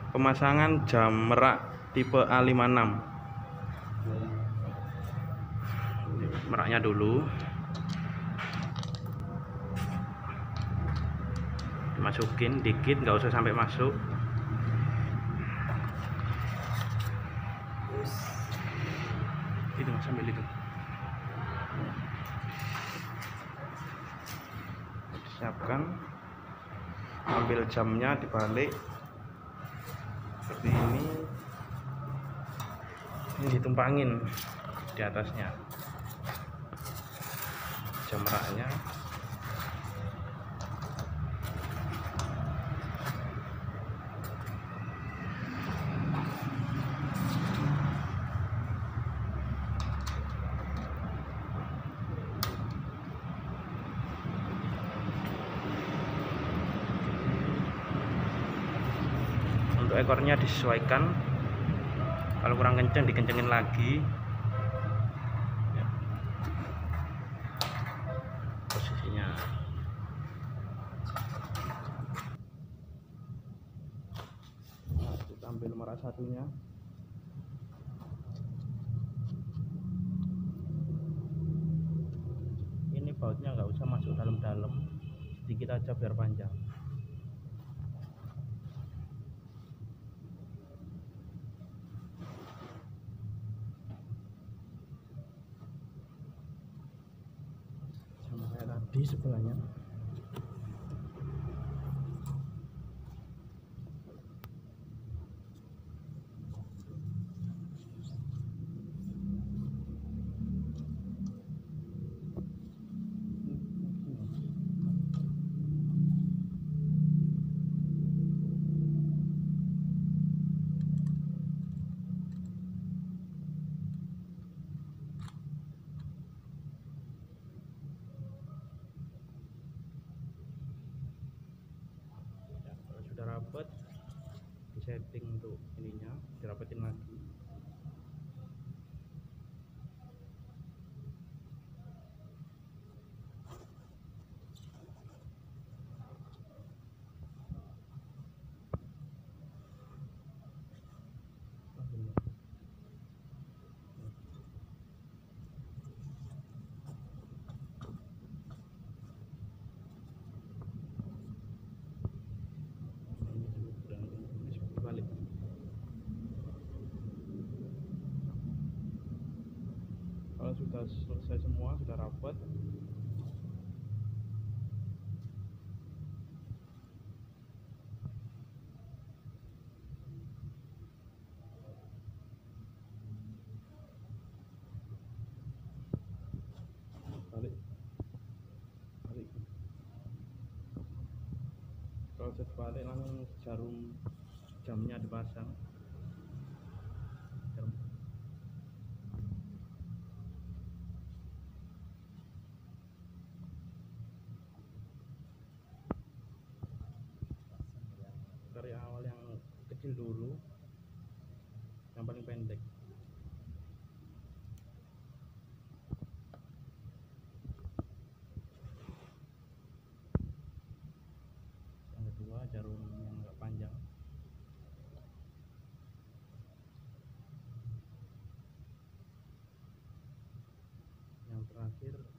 pemasangan jam merak tipe A56. Meraknya dulu dimasukin dikit, nggak usah sampai masuk. Itu mas, sambil itu disiapkan, ambil jamnya dibalik seperti ini ditumpangin di atasnya jam meraknya. Untuk ekornya disesuaikan, kalau kurang kenceng dikencengin lagi ya. Posisinya nah, kita ambil merak satunya, ini bautnya nggak usah masuk dalam-dalam, sedikit aja biar panjang. Di sebelahnya ya, kalau sudah rapet disetting untuk ininya, dirapetin lagi. Balik. Kalau sudah selesai semua, sudah rapat, balik. Proses balik langsung jarum jamnya dipasang. Jarum. Dari awal yang kecil dulu, yang paling pendek. Yang kedua jarum yang agak panjang. Yang terakhir